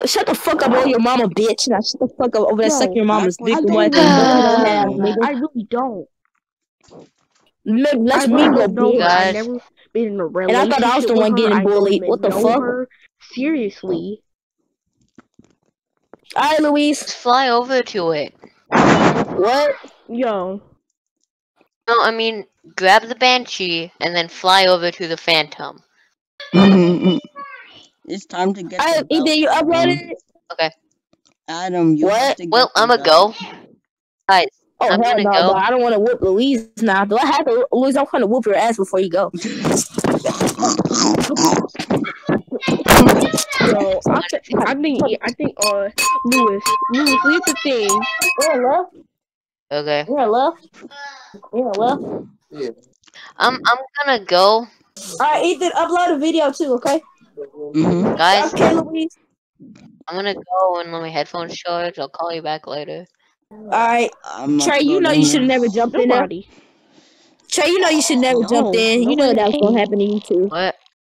Shut the fuck up, on your mama, bitch. Now shut the fuck up over there sucking your mama's dick. I What don't don't have, nigga. I really don't. Let's me go, bitch. I never been in a relationship. And I thought I was the one getting bullied. What the fuck? Her. Seriously. Alright, Louise. Just fly over to it. What? Yo. No, I mean, grab the Banshee and then fly over to the Phantom. It's time to get Either you uploaded it? Okay. Adam, you have to get Well, I'ma go. Guys, oh, I'm gonna no, go. I don't want to whoop Louise now. Do I have to, Louise? I'm going to whoop your ass before you go. Yo, I think, Lewis, leave the thing. You're left. Okay. You're left. You're left. Yeah. I'm gonna go. Alright, Ethan, upload a video too, okay? Guys, okay, Louise. I'm gonna go and let my headphones charge. I'll call you back later. Alright. Trey, you know you should have never jumped in there. Trey, you know you should never jumped in. You know that was gonna happen to you too. What?